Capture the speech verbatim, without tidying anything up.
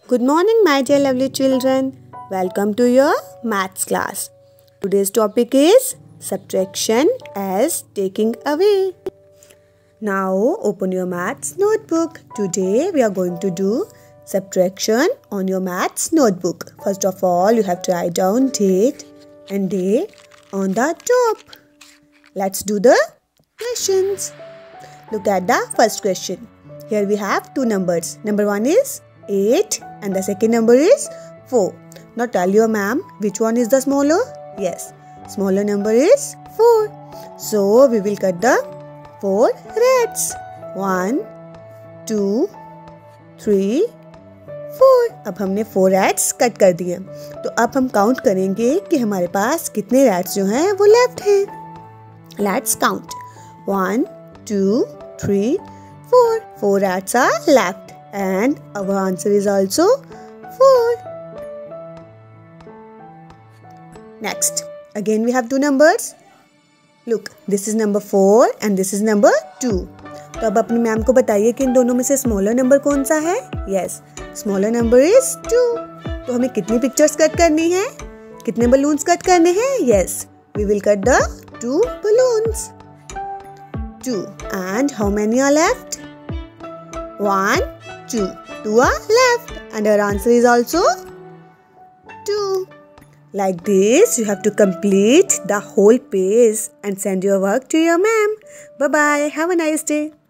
Good morning, my dear lovely children. Welcome to your maths class. Today's topic is subtraction as taking away. Now open your maths notebook. Today we are going to do subtraction on your maths notebook. First of all, you have to write down date and day on the top. Let's do the questions. Look at the first question. Here we have two numbers. Number one is eight and the second number is four. Now tell your ma'am which one is the smaller? Yes, smaller number is four. So we will cut the four reds. one, two, three, four. अब हमने four reds cut कर दिए. तो अब हम count करेंगे कि हमारे पास कितने reds जो हैं वो लेफ्ट हैं. Let's count. one, two, three, four. Four reds are left. And our answer is also four. Next, again we have two numbers. Look, this is number four and this is number two. तो अब अपनी ma'am को बताइए कि इन दोनों में से smaller number कौन सा है? Yes, smaller number is two. तो हमें कितनी पिक्चर्स कट करनी है? कितने बलून्स कट करने हैं? Yes, we will cut the two balloons. Two. And how many are left? One, two. Two are left and our answer is also two. Like this, you have to complete the whole page and send your work to your ma'am. Bye-bye. Have a nice day.